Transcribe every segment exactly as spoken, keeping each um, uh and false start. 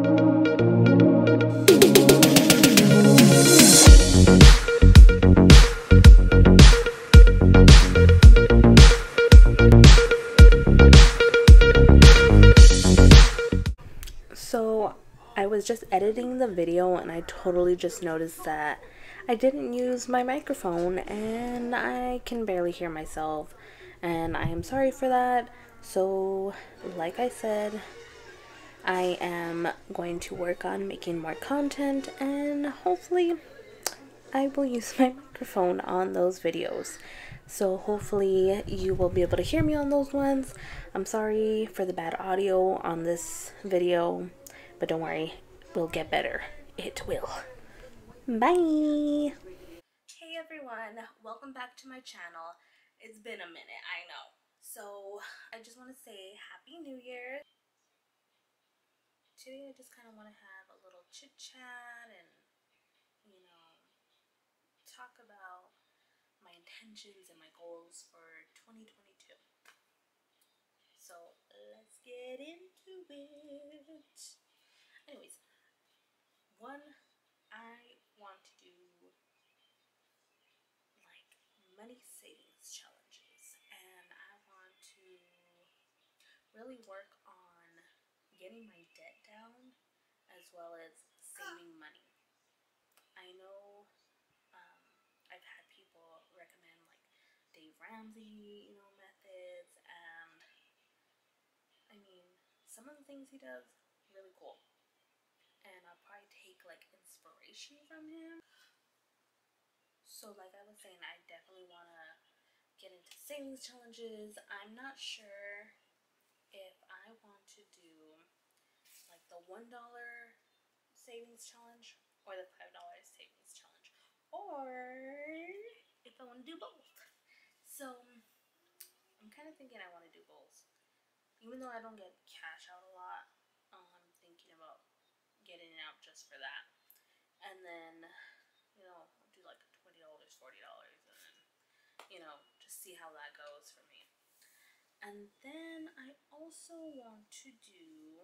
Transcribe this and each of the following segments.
So I was just editing the video and I totally just noticed that I didn't use my microphone and I can barely hear myself, and I am sorry for that. So like I said, I am going to work on making more content and hopefully I will use my microphone on those videos. So hopefully you will be able to hear me on those ones. I'm sorry for the bad audio on this video, but don't worry, we'll get better. It will. Bye! Hey everyone, welcome back to my channel. It's been a minute, I know. So I just want to say Happy New Year. Today I just kind of want to have a little chit chat and, you know, talk about my intentions and my goals for twenty twenty-two. So let's get into it. Anyways, one, I want to do like money savings challenges, and I want to really work on getting my debt down as well as saving money. I know um, I've had people recommend like Dave Ramsey, you know, methods, and I mean, some of the things he does, really cool. And I'll probably take like inspiration from him. So like I was saying, I definitely want to get into savings challenges. I'm not sure if I want to do like the one dollar savings challenge or the five dollar savings challenge, or if I want to do both. So I'm kind of thinking I want to do both. Even though I don't get cash out a lot, um, I'm thinking about getting it out just for that. And then, you know, do like twenty dollars, forty dollars, and then, you know, just see how that goes for me. And then I also want to do,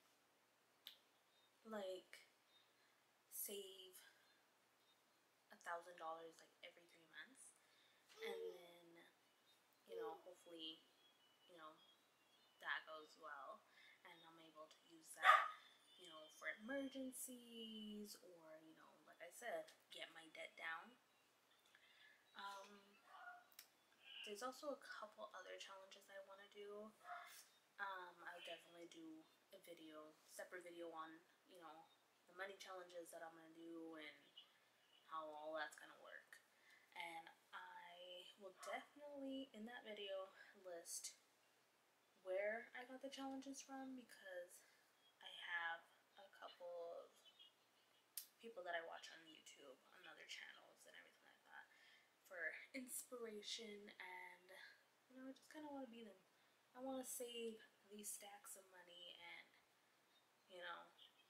like, save a thousand dollars like every three months. And then, you know, hopefully, you know, that goes well. And I'm able to use that, you know, for emergencies, or, you know, like I said, get my debt down. Um, there's also a couple other challenges I want to do. Um, I'll definitely do a video, separate video on, you know, the money challenges that I'm going to do and how all that's going to work. And I will definitely, in that video, list where I got the challenges from, because I have a couple of people that I watch on YouTube, on other channels and everything like that, for inspiration, and, you know, I just kind of want to be them. I want to save these stacks of money and, you know,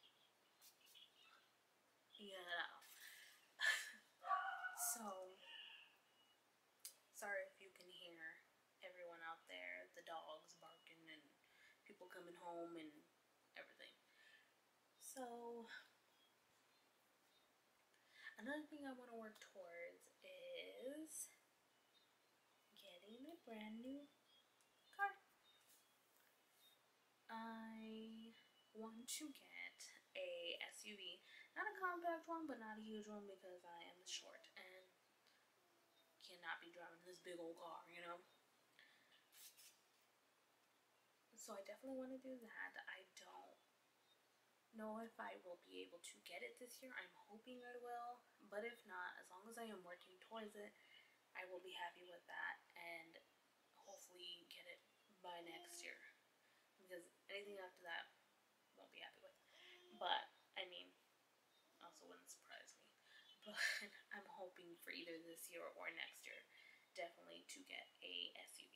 you know. So, sorry if you can hear everyone out there, the dogs barking and people coming home and everything. So, another thing I want to work towards is getting a brand new car. I want to get a S U V, not a compact one, but not a huge one, because I am short and cannot be driving this big old car, you know. So I definitely want to do that. I don't know if I will be able to get it this year. I'm hoping I will, but if not, as long as I am working towards it, I will be happy with that, and hopefully get it by next year, because anything after that won't be happy with. But I mean, also wouldn't surprise me, but I'm hoping for either this year or next year definitely to get a S U V.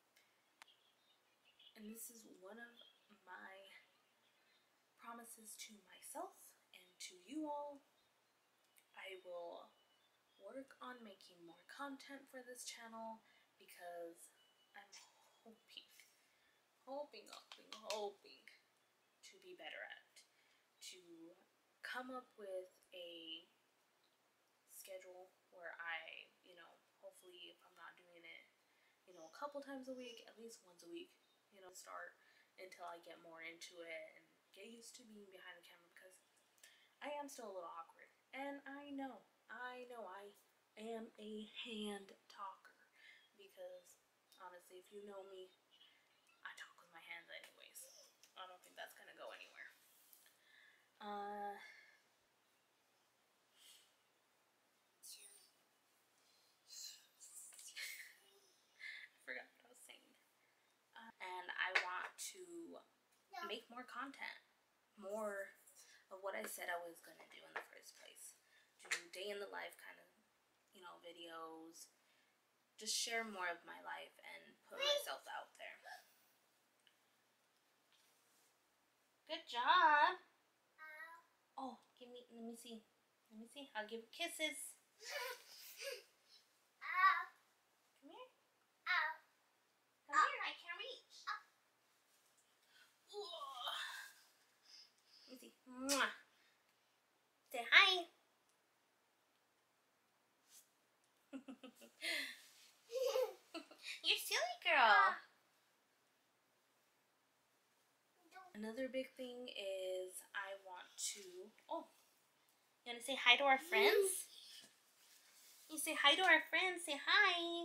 And this is one of my promises to myself and to you all. I will work on making more content for this channel, because I'm hoping, hoping, hoping, hoping to be better at it. come up with a schedule where I, you know, hopefully if I'm not doing it, you know, a couple times a week, at least once a week, you know, start until I get more into it and get used to being behind the camera, because I am still a little awkward. And I know, I know I am a hand talker, because honestly, if you know me, I talk with my hands anyways. I don't think that's gonna go anywhere. Uh, I forgot what I was saying. Uh, and I want to make more content, more of what I said I was gonna do in the first place. Do day in the life kind of, you know, videos. Just share more of my life and put myself out there. Good job. Oh, give me, let me see. Let me see. I'll give you kisses. Come here. Come here, I can't reach. Let me see. Mwah. Say hi. You're silly girl. Another big thing is I want to, oh, you want to say hi to our friends? You say hi to our friends. Say hi.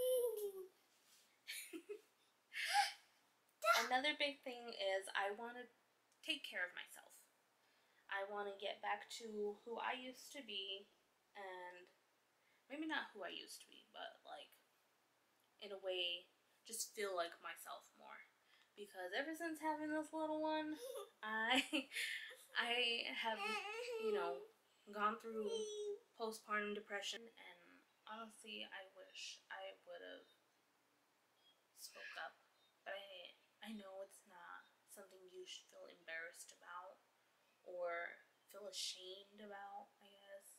Another big thing is I want to take care of myself. I want to get back to who I used to be, and maybe not who I used to be, but like in a way just feel like myself more. Because ever since having this little one, I I have, you know, gone through postpartum depression, and honestly I wish I would have spoke up. But I I know it's not something you should feel embarrassed about or feel ashamed about, I guess.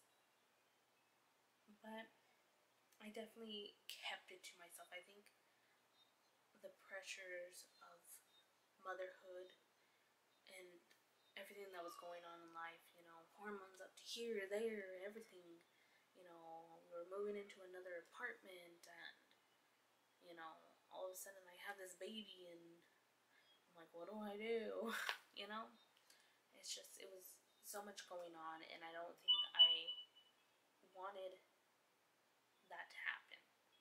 But I definitely kept it to myself. I think the pressures of motherhood and everything that was going on in life, you know, hormones up to here, there, everything, you know, we were moving into another apartment, and, you know, all of a sudden I have this baby, and I'm like, what do I do? You know? It's just, it was so much going on, and I don't think I wanted that to happen.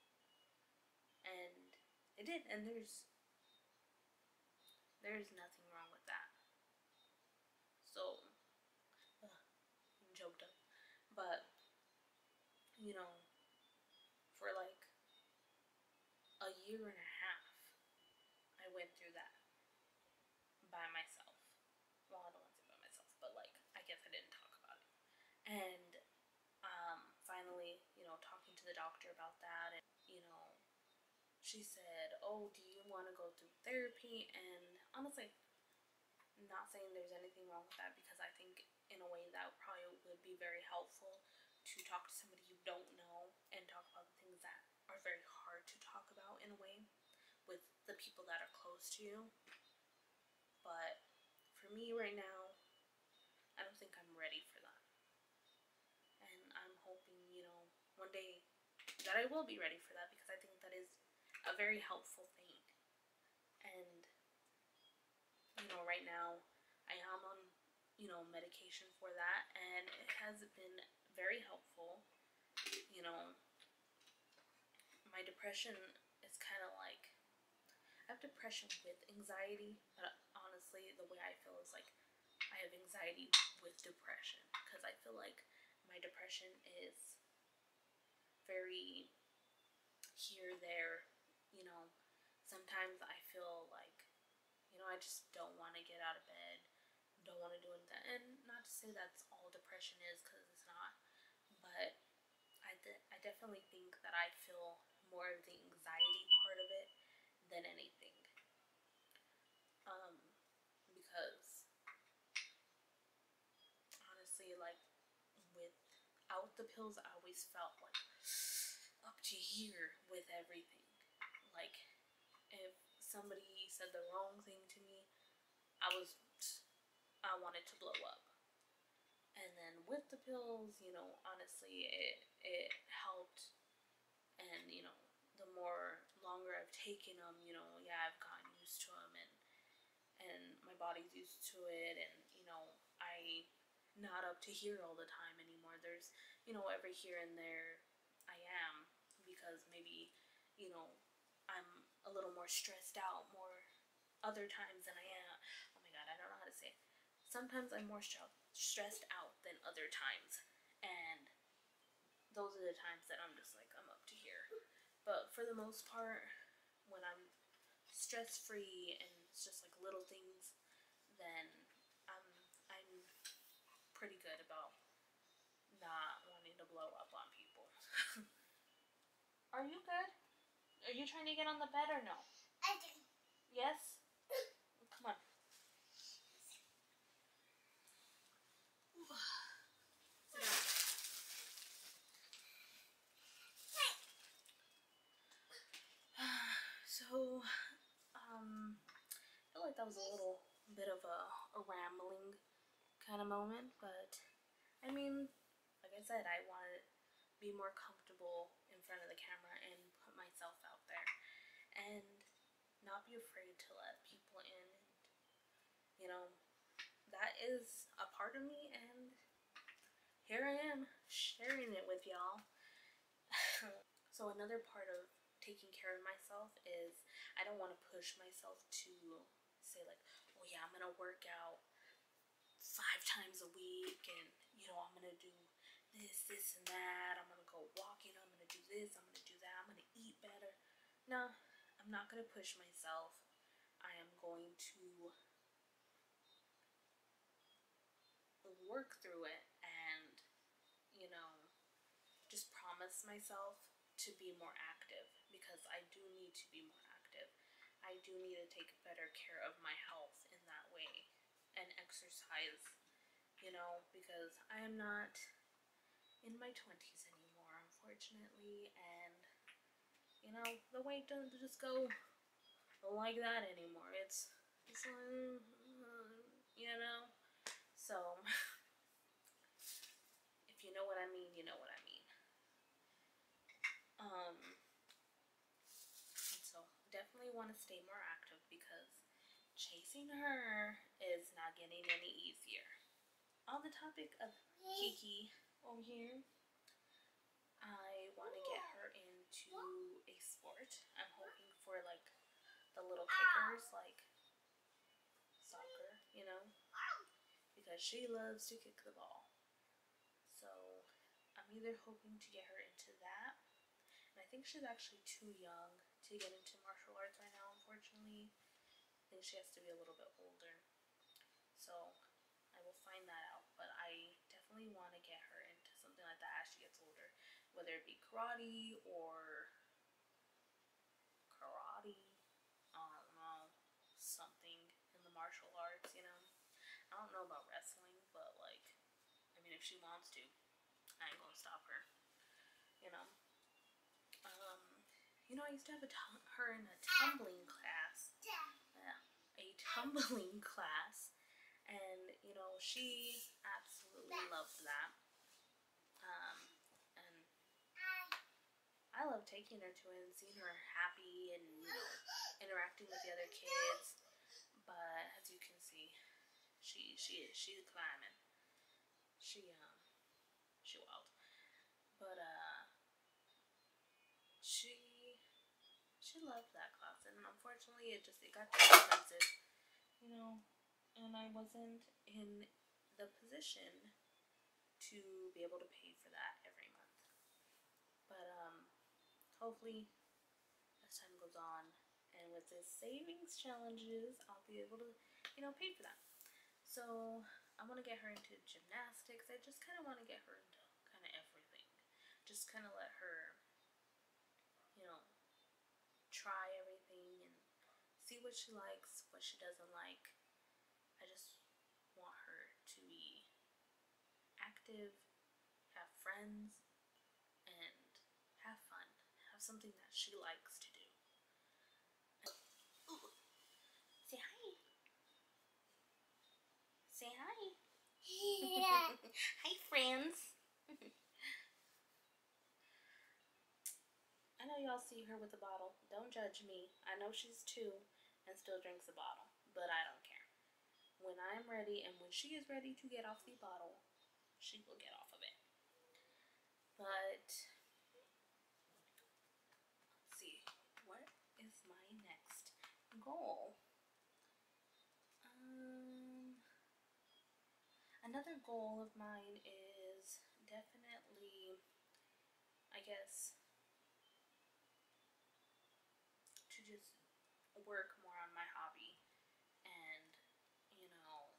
And it did, and there's there's nothing wrong with that. So, ugh, I'm choked up. But, you know, for like a year and a half, I went through that by myself. Well, I don't want to say by myself, but like, I guess I didn't talk about it. And um, finally, you know, talking to the doctor about that, and, you know, she said, oh, do you want to go through therapy? And honestly, I'm not saying there's anything wrong with that, because I think in a way that probably would be very helpful to talk to somebody you don't know and talk about the things that are very hard to talk about in a way with the people that are close to you. But for me right now, I don't think I'm ready for that. And I'm hoping, you know, one day that I will be ready for that, because I think that is a very helpful thing. And, you know, right now I am on, you know, medication for that, and it has been very helpful. You know, my depression is kind of like, I have depression with anxiety, but honestly the way I feel is like I have anxiety with depression, because I feel like my depression is very here, there, you know. Sometimes I feel like, you know, I just don't want to get out of bed, don't want to do anything. And not to say that's all depression is, because it's not, but I, de I definitely think that I feel more of the anxiety part of it than anything. Um, because honestly, like, without the pills, I always felt like up to here with everything. Like, if somebody said the wrong thing to me, I was, I wanted to blow up. And then with the pills, you know, honestly, it it helped. And you know, the more longer I've taken them, you know, yeah, I've gotten used to them, and and my body's used to it, and you know, I not up to here all the time anymore. There's, you know, every here and there I am, because maybe, you know, I'm a little more stressed out more other times than I am. Oh my god, I don't know how to say it. Sometimes I'm more st- stressed out than other times, and those are the times that I'm just like, I'm up to here. But for the most part, when I'm stress free and it's just like little things, then I'm I'm pretty good about not wanting to blow up on people. Are you good? Are you trying to get on the bed or no? I do. Yes? Come on. Sit down. So, um, I feel like that was a little bit of a, a rambling kind of moment, but I mean, like I said, I want to be more comfortable in front of the camera and put myself out there and not be afraid to let people in. And, you know, that is a part of me, and here I am sharing it with y'all. So another part of taking care of myself is I don't want to push myself to say like, oh yeah, I'm gonna work out five times a week, and you know, I'm gonna do this, this, and that. I'm gonna go walking. I'm gonna do this. I'm gonna do that. I'm gonna eat better. No, I'm not gonna push myself. I am going to work through it, and you know, just promise myself to be more active, because I do need to be more active. I do need to take better care of my health in that way and exercise, you know, because I am not in my twenties anymore, unfortunately, and you know, the weight doesn't just go like that anymore. It's, it's like, you know, so if you know what I mean, you know what I mean. Um, and so definitely want to stay more active, because chasing her is not getting any easier. On the topic of Kiki over here, I want to get her into a sport. I'm hoping for like the little kickers, like soccer, you know, because she loves to kick the ball. So I'm either hoping to get her into that, and I think she's actually too young to get into martial arts right now, unfortunately. I think she has to be a little bit older. So I will find that out, but I definitely want to get her into something like that as she gets older, whether it be karate or karate, I don't know, something in the martial arts, you know. I don't know about wrestling, but like, I mean, if she wants to, I ain't gonna stop her, you know. Um, you know, I used to have a t- her in a tumbling class, yeah, a tumbling class, and you know, she absolutely loved that. Um, and I love taking her to it and seeing her happy and, you know, interacting with the other kids. But as you can see, she she is she's climbing. She um she wild. But uh she she loved that class, and unfortunately it just it got too expensive, you know, and I wasn't in the position to be able to pay for that every month. But um hopefully as time goes on, and with the savings challenges, I'll be able to, you know, pay for that. So I want to get her into gymnastics. I just kind of want to get her into kind of everything. Just kind of let her, you know, try everything and see what she likes, what she doesn't like. I just want her to be active, have friends, and have fun. Have something that she likes to do. Ooh. Say hi. Say hi. Yeah. Hi, y'all see her with a bottle, don't judge me. I know she's two and still drinks a bottle, but I don't care. When I'm ready and when she is ready to get off the bottle, she will get off of it. But let's see, what is my next goal? Um, another goal of mine is definitely, I guess, to just work more on my hobby. And, you know,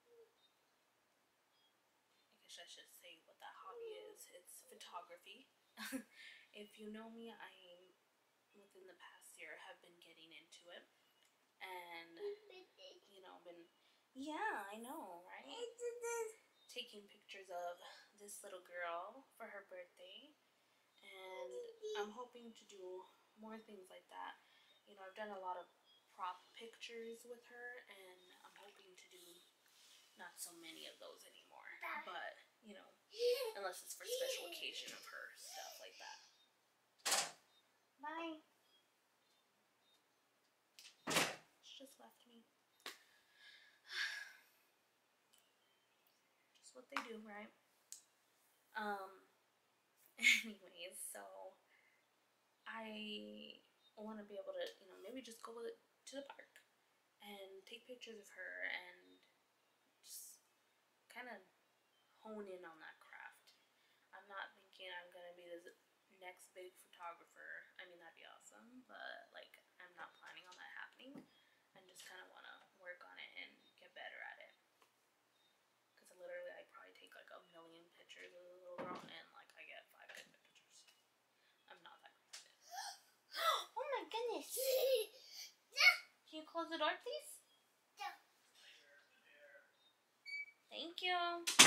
I guess I should say what that hobby is. It's photography. If you know me, I, within the past year, have been getting into it. And, you know, been, yeah, I know, right? Taking pictures of this little girl for her birthday. And I'm hoping to do more things like that. You know, I've done a lot of prop pictures with her, and I'm hoping to do not so many of those anymore. But, you know, unless it's for special occasion of her, stuff like that. Bye. She just left me. Just what they do, right? Um, anyways, so I want to be able to, you know, maybe just go to the park and take pictures of her and just kind of hone in on that craft. I'm not thinking I'm going to be this next big photographer. I mean, that'd be awesome, but, like, I'm not planning on that happening. I just kind of want to work on it and get better at it. Because literally, I probably take, like, a million pictures of the little girl, and, like, I get five good pictures. I'm not that great at it. Oh my goodness! Can you close the door, please? Thank you.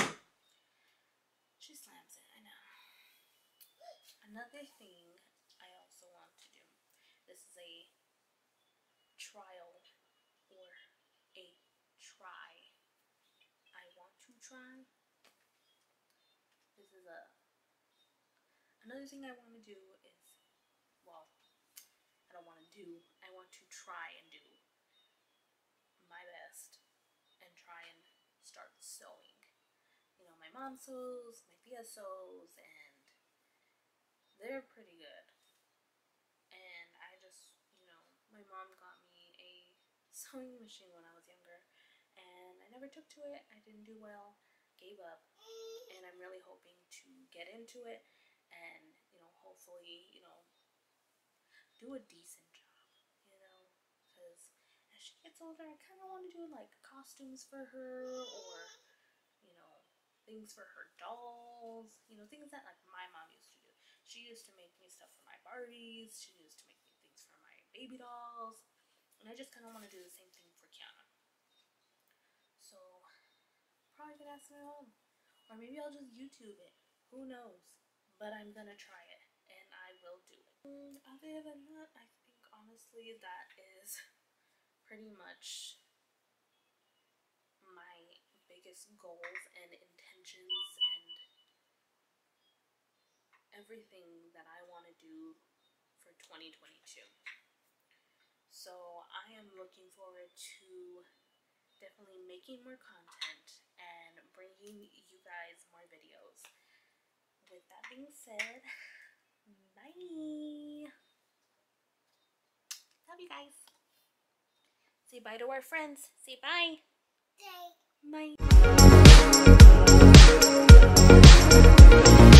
She slams it, I know. Another thing I also want to do. This is a trial or a try. I want to try. This is a another thing I want to do is, well, I don't want to do, I want to try and do my best and try and start sewing. You know, my mom sews, my Thea sews, and they're pretty good. And I just, you know, my mom got me a sewing machine when I was younger, and I never took to it. I didn't do well, gave up, and I'm really hoping to get into it and, you know, hopefully, you know, do a decent job, you know, because as she gets older, I kind of want to do, like, costumes for her, or, you know, things for her dolls, you know, things that, like, my mom used to do. She used to make me stuff for my Barbies, she used to make me things for my baby dolls, and I just kind of want to do the same thing for Kiana. So, probably gonna ask my mom, or maybe I'll just YouTube it, who knows, but I'm gonna try it, and I will do it. And other than that, I think, honestly, that is pretty much my biggest goals and intentions and everything that I want to do for twenty twenty-two. So I am looking forward to definitely making more content and bringing you guys more videos. With that being said, bye! Love you guys. Say bye to our friends. Say bye. Bye. Bye.